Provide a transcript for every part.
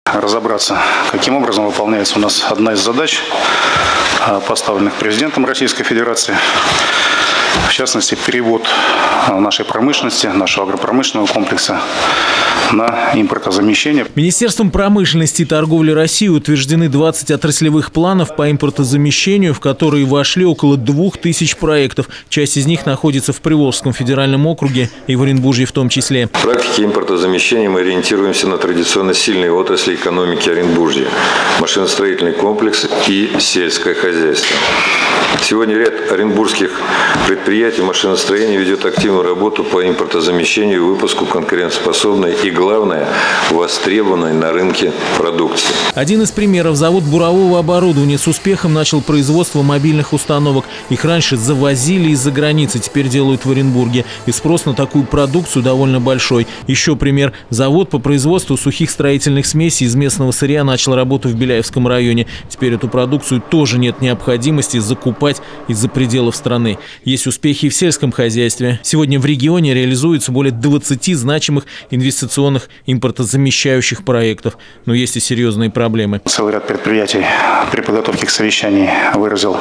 разобраться, каким образом выполняется у нас одна из задач, поставленных президентом Российской Федерации. В частности, перевод нашей промышленности, нашего агропромышленного комплекса на импортозамещение. Министерством промышленности и торговли России утверждены 20 отраслевых планов по импортозамещению, в которые вошли около 2000 проектов. Часть из них находится в Приволжском федеральном округе и в Оренбурге в том числе. В практике импортозамещения мы ориентируемся на традиционно сильные отрасли экономики Оренбуржья – машиностроительный комплекс и сельское хозяйство. Сегодня ряд оренбургских предприятий машиностроения ведет активную работу по импортозамещению и выпуску конкурентоспособной и, главное, востребованной на рынке продукции. Один из примеров – завод бурового оборудования с успехом начал производство мобильных установок. Их раньше завозили из-за границы, теперь делают в Оренбурге. И спрос на такую продукцию довольно большой. Еще пример – завод по производству сухих строительных смесей из местного сырья начал работу в Беляевском районе. Теперь эту продукцию тоже нет необходимости закупать из-за пределов страны. Есть успехи и в сельском хозяйстве. Сегодня в регионе реализуется более 20 значимых инвестиционных импортозамещающих проектов. Но есть и серьезные проблемы. Целый ряд предприятий при подготовке к совещанию выразил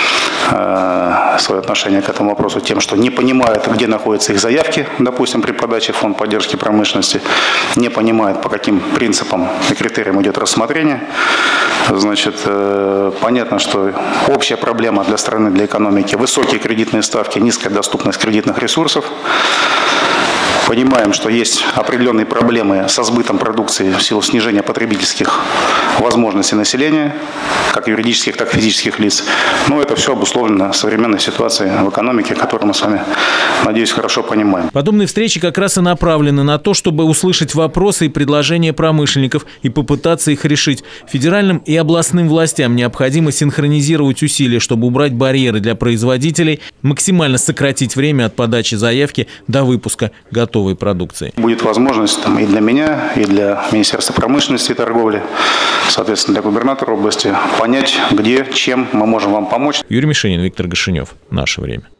свое отношение к этому вопросу тем, что не понимают, где находятся их заявки, допустим, при подаче в фонд поддержки промышленности, не понимают, по каким принципам и критериям идет рассмотрение. Значит, понятно, что общая проблема для страны, для экономики – высокие кредитные ставки, низкая доступность кредитных ресурсов. Понимаем, что есть определенные проблемы со сбытом продукции в силу снижения потребительских возможностей населения, как юридических, так и физических лиц. Но это все обусловлено современной ситуацией в экономике, которую мы с вами, надеюсь, хорошо понимаем. Подобные встречи как раз и направлены на то, чтобы услышать вопросы и предложения промышленников и попытаться их решить. Федеральным и областным властям необходимо синхронизировать усилия, чтобы убрать барьеры для производителей, максимально сократить время от подачи заявки до выпуска готовой продукции. Будет возможность и для меня, и для Министерства промышленности и торговли, соответственно, для губернатора области, понять, где, чем мы можем вам помочь. Юрий Мишенин, Виктор Гашенев. Наше время.